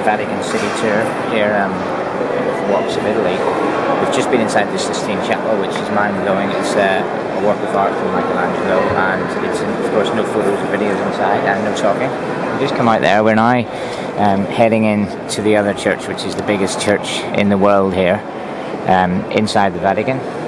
Vatican city tour here with Walks of Italy. We've just been inside the Sistine Chapel, which is mind-blowing. It's a work of art from Michelangelo, and it's, of course, no photos or videos inside and no talking. We've just come out there. We're now heading in to the other church, which is the biggest church in the world here, inside the Vatican.